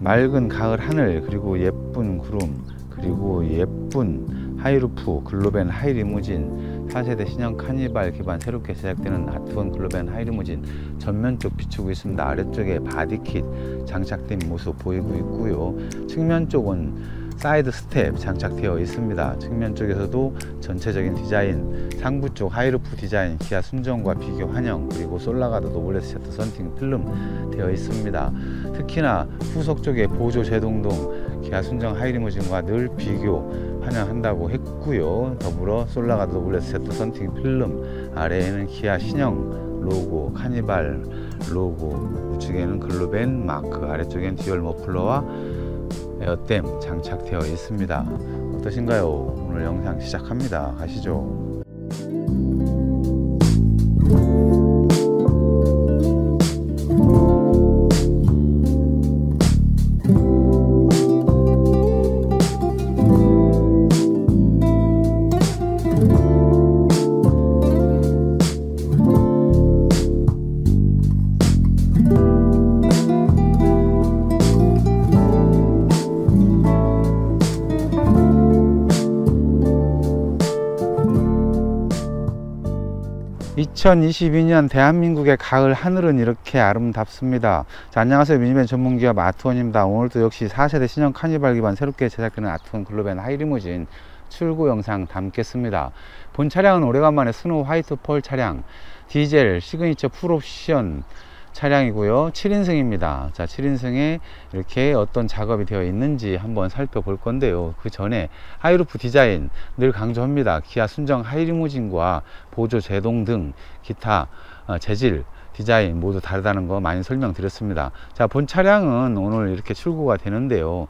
맑은 가을 하늘, 그리고 예쁜 구름, 그리고 예쁜 하이루프 글로벤 하이리무진, 4세대 신형 카니발 기반 새롭게 제작되는 아트원 글로벤 하이리무진 전면 쪽 비추고 있습니다. 아래쪽에 바디킷 장착된 모습 보이고 있고요. 측면 쪽은 사이드 스텝 장착되어 있습니다. 측면 쪽에서도 전체적인 디자인, 상부 쪽 하이루프 디자인, 기아 순정과 비교 환영, 그리고 솔라가드 노블레스 셔터 썬팅 필름 되어 있습니다. 특히나 후속 쪽에 보조 제동동 기아 순정 하이리무진과 늘 비교 환영한다고 했고요. 더불어 솔라가드 노블레스 셔터 썬팅 필름, 아래에는 기아 신형 로고, 카니발 로고, 우측에는 글로벤 마크, 아래쪽엔 듀얼 머플러와 에어댐 장착되어 있습니다. 어떠신가요? 오늘 영상 시작합니다. 가시죠. 2022년 대한민국의 가을 하늘은 이렇게 아름답습니다. 자, 안녕하세요. 미니밴 전문기업 아트원입니다. 오늘도 역시 4세대 신형 카니발 기반 새롭게 제작되는 아트원 글로벤 하이리무진 출고 영상 담겠습니다. 본 차량은 오래간만에 스노우 화이트 펄 차량, 디젤 시그니처 풀옵션 차량이고요. 7인승입니다. 자, 7인승에 이렇게 어떤 작업이 되어 있는지 한번 살펴볼 건데요. 그 전에 하이루프 디자인 늘 강조합니다. 기아 순정 하이리무진과 보조 제동 등 기타 재질 디자인 모두 다르다는 거 많이 설명드렸습니다. 자, 본 차량은 오늘 이렇게 출고가 되는데요.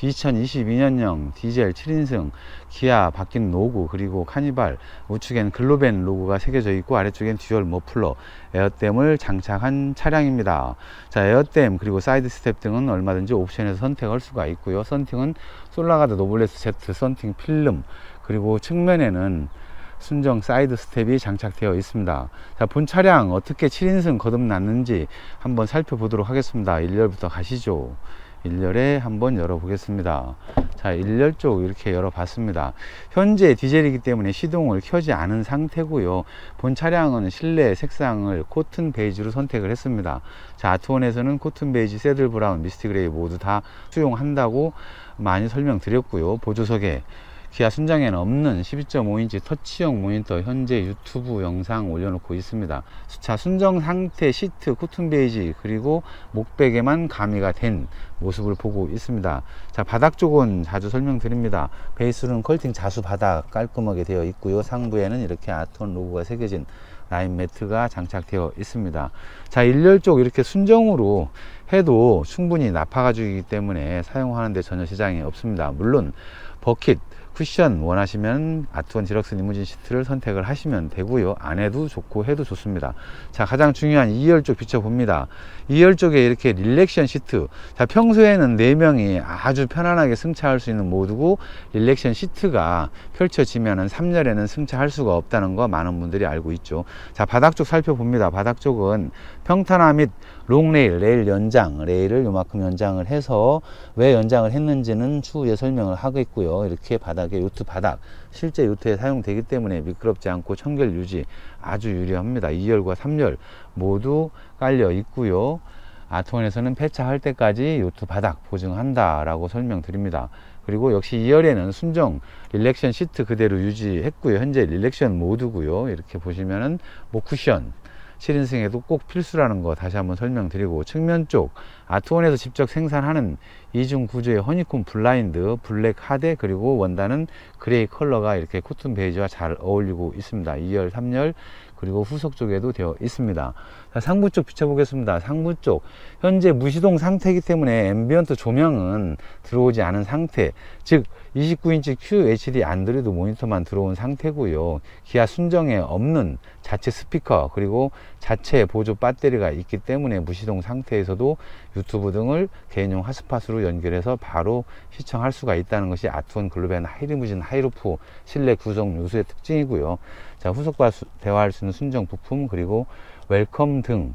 2022년형 디젤 7인승 기아 바뀐 로고, 그리고 카니발 우측엔 글로벤 로고가 새겨져 있고 아래쪽엔 듀얼 머플러 에어댐을 장착한 차량입니다. 자, 에어댐 그리고 사이드 스텝 등은 얼마든지 옵션에서 선택할 수가 있고요. 썬팅은 솔라가드 노블레스 Z 썬팅 필름, 그리고 측면에는 순정 사이드 스텝이 장착되어 있습니다. 자, 본 차량 어떻게 7인승 거듭났는지 한번 살펴보도록 하겠습니다. 1열부터 가시죠. 1열에 한번 열어보겠습니다. 자, 1열 쪽 이렇게 열어봤습니다. 현재 디젤이기 때문에 시동을 켜지 않은 상태고요. 본 차량은 실내 색상을 코튼 베이지로 선택을 했습니다. 자, 아트원에서는 코튼 베이지, 새들 브라운, 미스티 그레이 모두 다 수용한다고 많이 설명드렸고요. 보조석에 기아 순정에는 없는 12.5인치 터치형 모니터 현재 유튜브 영상 올려놓고 있습니다. 자, 순정 상태 시트 코튼 베이지, 그리고 목베개만 가미가 된 모습을 보고 있습니다. 자, 바닥 쪽은 자주 설명드립니다. 베이스룸 컬팅 자수 바닥 깔끔하게 되어 있고요. 상부에는 이렇게 아트원 로고가 새겨진 라인 매트가 장착되어 있습니다. 자, 1열 쪽 이렇게 순정으로 해도 충분히 나파가죽이기 때문에 사용하는데 전혀 지장이 없습니다. 물론 버킷 쿠션 원하시면 아트원 디럭스 리무진 시트를 선택을 하시면 되고요. 안 해도 좋고 해도 좋습니다. 자, 가장 중요한 2열 쪽 비춰봅니다. 2열 쪽에 이렇게 릴렉션 시트. 자, 평소에는 4명이 아주 편안하게 승차할 수 있는 모드고, 릴렉션 시트가 펼쳐지면은 3열에는 승차할 수가 없다는 거 많은 분들이 알고 있죠. 자, 바닥 쪽 살펴봅니다. 바닥 쪽은 평탄화 및 롱레일, 레일 연장, 레일을 요만큼 연장을 해서 왜 연장을 했는지는 추후에 설명을 하겠고요. 이렇게 바닥에 요트 바닥, 실제 요트에 사용되기 때문에 미끄럽지 않고 청결 유지 아주 유리합니다. 2열과 3열 모두 깔려 있고요. 아트원에서는 폐차할 때까지 요트 바닥 보증한다 라고 설명드립니다. 그리고 역시 2열에는 순정 릴렉션 시트 그대로 유지했고요. 현재 릴렉션 모드고요. 이렇게 보시면은 쿠션 7인승에도 꼭 필수라는 거 다시 한번 설명드리고, 측면 쪽 아트원에서 직접 생산하는 이중 구조의 허니콤 블라인드, 블랙 하대, 그리고 원단은 그레이 컬러가 이렇게 코튼 베이지와 잘 어울리고 있습니다. 2열, 3열 그리고 후속 쪽에도 되어 있습니다. 자, 상부 쪽 비춰보겠습니다. 상부 쪽 현재 무시동 상태이기 때문에 앰비언트 조명은 들어오지 않은 상태, 즉 29인치 QHD 안드로이드 모니터만 들어온 상태고요. 기아 순정에 없는 자체 스피커 그리고 자체 보조 배터리가 있기 때문에 무시동 상태에서도 유튜브 등을 개인용 핫스팟으로 연결해서 바로 시청할 수가 있다는 것이 아트원 글로벤 하이리무진 하이루프 실내 구성 요소의 특징이고요. 자, 후속과 대화할 수 있는 순정 부품, 그리고 웰컴 등,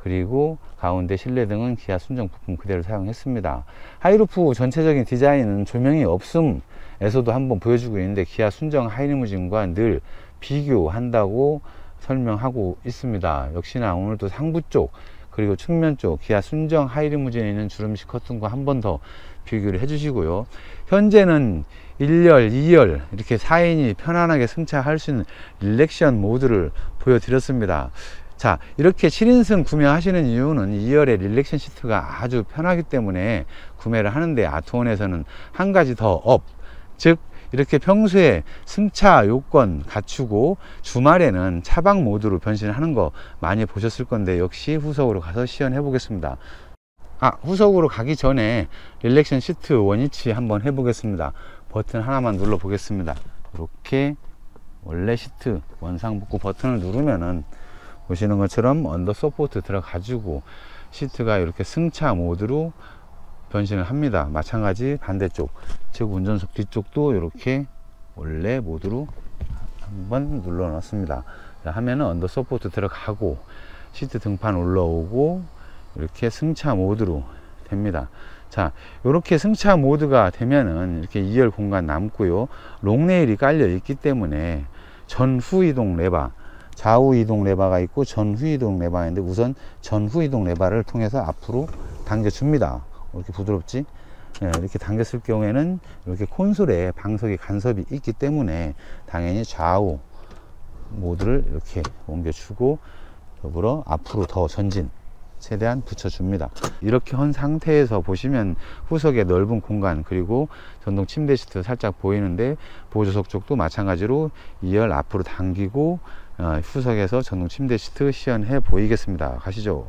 그리고 가운데 실내등은 기아 순정 부품 그대로 사용했습니다. 하이루프 전체적인 디자인은 조명이 없음에서도 한번 보여주고 있는데 기아 순정 하이리무진과 늘 비교한다고 설명하고 있습니다. 역시나 오늘도 상부 쪽 그리고 측면 쪽 기아 순정 하이리무진에 있는 주름식 커튼과 한 번 더 비교를 해 주시고요. 현재는 1열, 2열 이렇게 4인이 편안하게 승차할 수 있는 릴렉션 모드를 보여드렸습니다. 자, 이렇게 7인승 구매하시는 이유는 2열의 릴렉션 시트가 아주 편하기 때문에 구매를 하는데, 아트원에서는 한 가지 더 업, 즉 이렇게 평소에 승차 요건 갖추고 주말에는 차박 모드로 변신하는 거 많이 보셨을 건데, 역시 후석으로 가서 시연해 보겠습니다. 후석으로 가기 전에 릴렉션 시트 원위치 한번 해 보겠습니다. 버튼 하나만 눌러 보겠습니다. 이렇게 원래 시트 원상복구 버튼을 누르면은 보시는 것처럼 언더 서포트 들어가지고 시트가 이렇게 승차 모드로 변신을 합니다. 마찬가지 반대쪽, 즉 운전석 뒤쪽도 이렇게 원래 모드로 한번 눌러 놨습니다. 하면은 언더 서포트 들어가고 시트 등판 올라오고 이렇게 승차 모드로 됩니다. 자, 이렇게 승차 모드가 되면은 이렇게 2열 공간 남고요. 롱레일이 깔려 있기 때문에 전후 이동 레바, 좌우 이동 레바가 있고 전후 이동 레바가 있는데, 우선 전후 이동 레바를 통해서 앞으로 당겨 줍니다. 이렇게 부드럽지? 네, 이렇게 당겼을 경우에는 이렇게 콘솔에 방석이 간섭이 있기 때문에 당연히 좌우 모드를 이렇게 옮겨주고 더불어 앞으로 더 전진 최대한 붙여줍니다. 이렇게 한 상태에서 보시면 후석의 넓은 공간, 그리고 전동 침대 시트 살짝 보이는데, 보조석 쪽도 마찬가지로 2열 앞으로 당기고 후석에서 전동 침대 시트 시연해 보이겠습니다. 가시죠.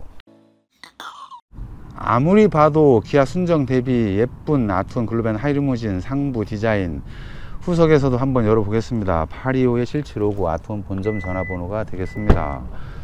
아무리 봐도 기아 순정 대비 예쁜 아트원 글로벤 하이리무진 상부 디자인, 후석에서도 한번 열어보겠습니다. 825-7759 아트원 본점 전화번호가 되겠습니다.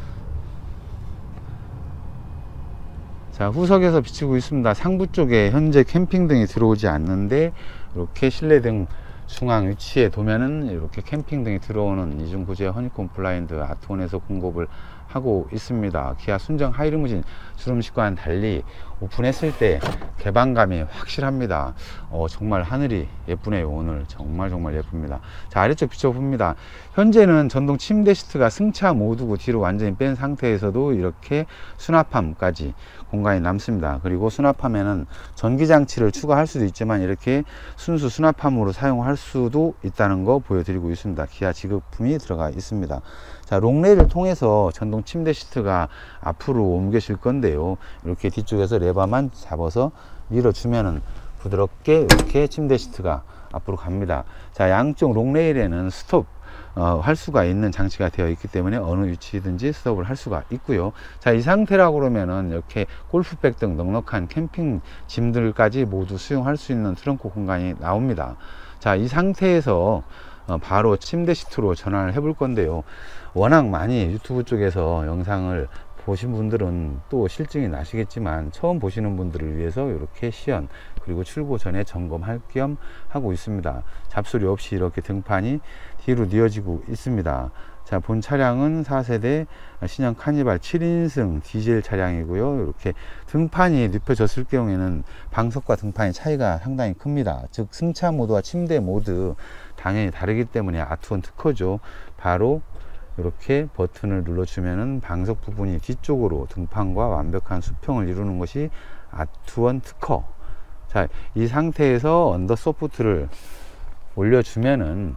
자, 후석에서 비치고 있습니다. 상부 쪽에 현재 캠핑등이 들어오지 않는데, 이렇게 실내등 중앙 위치에 두면은 이렇게 캠핑등이 들어오는 이중 구조의 허니콤 블라인드 아트원에서 공급을 하고 있습니다. 기아 순정 하이리무진 주름식과는 달리 오픈했을 때 개방감이 확실합니다. 정말 하늘이 예쁘네요. 오늘 정말 예쁩니다. 자, 아래쪽 비춰봅니다. 현재는 전동 침대 시트가 승차 모드고 뒤로 완전히 뺀 상태에서도 이렇게 수납함까지 공간이 남습니다. 그리고 수납함에는 전기장치를 추가할 수도 있지만 이렇게 순수 수납함으로 사용할 수도 있다는 거 보여드리고 있습니다. 기아 지급품이 들어가 있습니다. 자, 롱레일을 통해서 전동 침대 시트가 앞으로 옮겨질 건데요. 이렇게 뒤쪽에서 레버만 잡아서 밀어주면은 부드럽게 이렇게 침대 시트가 앞으로 갑니다. 자, 양쪽 롱레일에는 스톱 할 수가 있는 장치가 되어 있기 때문에 어느 위치든지 스톱을 할 수가 있고요. 자, 이 상태라고 그러면은 이렇게 골프백 등 넉넉한 캠핑 짐들까지 모두 수용할 수 있는 트렁크 공간이 나옵니다. 자, 이 상태에서 바로 침대 시트로 전환을 해 볼 건데요. 워낙 많이 유튜브 쪽에서 영상을 보신 분들은 또 실증이 나시겠지만, 처음 보시는 분들을 위해서 이렇게 시연 그리고 출고 전에 점검할 겸 하고 있습니다. 잡소리 없이 이렇게 등판이 뒤로 뉘어지고 있습니다. 자, 본 차량은 4세대 신형 카니발 7인승 디젤 차량이고요. 이렇게 등판이 눕혀졌을 경우에는 방석과 등판의 차이가 상당히 큽니다. 즉 승차 모드와 침대 모드 당연히 다르기 때문에 아트원 특허죠. 바로 이렇게 버튼을 눌러주면은 방석 부분이 뒤쪽으로 등판과 완벽한 수평을 이루는 것이 아트원 특허. 자, 이 상태에서 언더 소프트를 올려주면은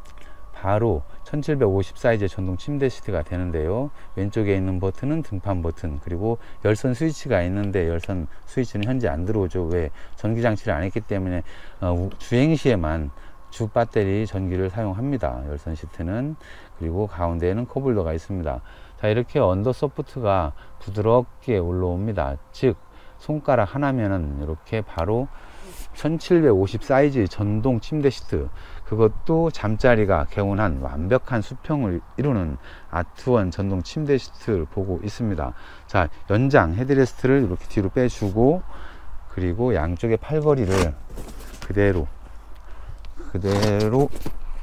바로 1750 사이즈의 전동 침대 시트가 되는데요. 왼쪽에 있는 버튼은 등판 버튼, 그리고 열선 스위치가 있는데 열선 스위치는 현재 안 들어오죠. 왜? 전기 장치를 안 했기 때문에 주행 시에만 주 배터리 전기를 사용합니다. 열선 시트는. 그리고 가운데에는 컵홀더가 있습니다. 자, 이렇게 언더 소프트가 부드럽게 올라옵니다. 즉 손가락 하나면은 이렇게 바로 1750 사이즈의 전동 침대 시트, 그것도 잠자리가 개운한 완벽한 수평을 이루는 아트원 전동 침대 시트를 보고 있습니다. 자, 연장 헤드레스트를 이렇게 뒤로 빼주고, 그리고 양쪽의 팔걸이를 그대로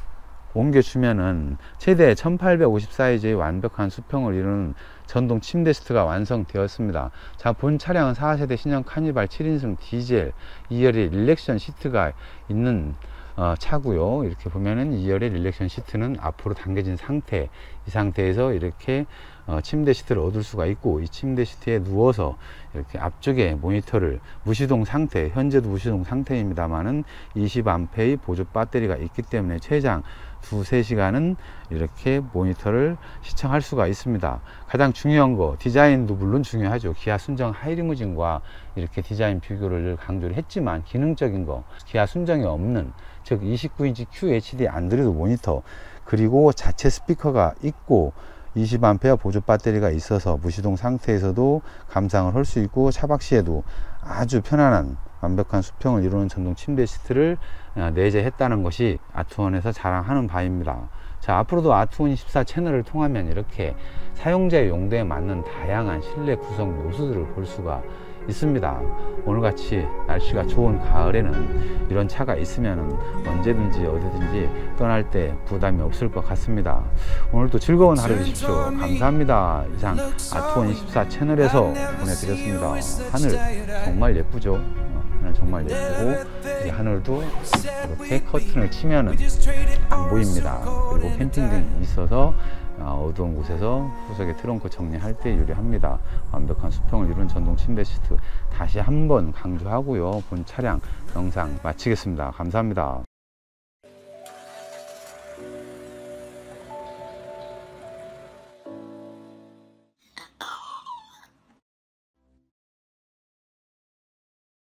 옮겨주면은 최대 1850 사이즈의 완벽한 수평을 이루는 전동 침대 시트가 완성되었습니다. 자, 본 차량은 4세대 신형 카니발 7인승 디젤 2열의 릴렉션 시트가 있는 차고요. 이렇게 보면은 2열의 릴렉션 시트는 앞으로 당겨진 상태, 이 상태에서 이렇게 침대 시트를 얻을 수가 있고, 이 침대 시트에 누워서 이렇게 앞쪽에 모니터를 무시동 상태, 현재도 무시동 상태입니다만은 20A의 보조 배터리가 있기 때문에 최장 2~3시간은 이렇게 모니터를 시청할 수가 있습니다. 가장 중요한 거, 디자인도 물론 중요하죠. 기아 순정 하이리무진과 이렇게 디자인 비교를 강조를 했지만, 기능적인 거, 기아 순정이 없는, 즉 29인치 QHD 안드로이드 모니터, 그리고 자체 스피커가 있고 20A 보조 배터리가 있어서 무시동 상태에서도 감상을 할 수 있고, 차박 시에도 아주 편안한 완벽한 수평을 이루는 전동 침대 시트를 내재했다는 것이 아트원에서 자랑하는 바입니다. 자, 앞으로도 아트원 24 채널을 통하면 이렇게 사용자의 용도에 맞는 다양한 실내 구성 요소들을 볼 수가 있습니다. 오늘같이 날씨가 좋은 가을에는 이런 차가 있으면 언제든지 어디든지 떠날 때 부담이 없을 것 같습니다. 오늘도 즐거운 하루 되십시오. 감사합니다. 이상 아트원 24 채널에서 보내드렸습니다. 하늘 정말 예쁘죠? 하늘 정말 예쁘고, 이 하늘도 이렇게 커튼을 치면은 안 보입니다. 그리고 캠핑등이 있어서 어두운 곳에서 후석에 트렁크 정리할 때 유리합니다. 완벽한 수평을 이룬 전동 침대 시트 다시 한번 강조하고요. 본 차량 영상 마치겠습니다. 감사합니다.